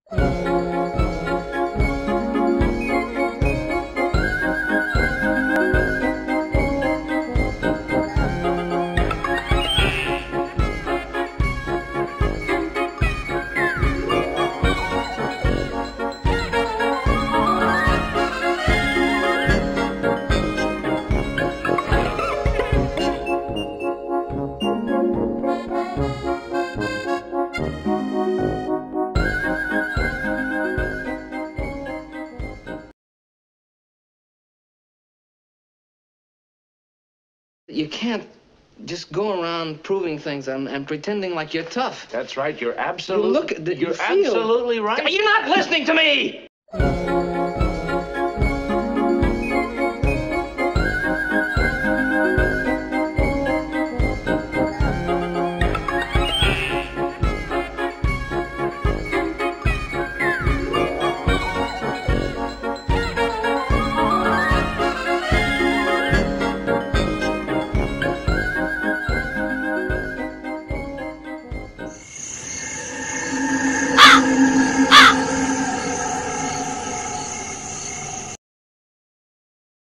You can't just go around proving things and pretending like you're tough. That's right. You're absolutely. You're absolutely right. You're not listening to me.